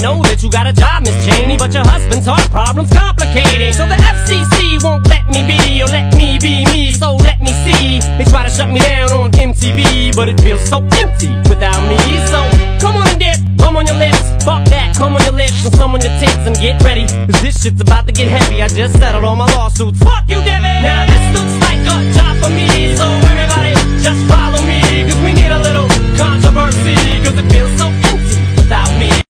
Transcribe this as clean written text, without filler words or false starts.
know that you got a job, Miss Cheney, but your husband's heart problem's complicated. So the FCC won't let me be, or let me be me, so let me see. They try to shut me down on MTV, but it feels so empty without me. So come on and dip, come on your lips, fuck that, come on your lips, and some on your tits, and get ready, cause this shit's about to get heavy. I just settled all my lawsuits, fuck you,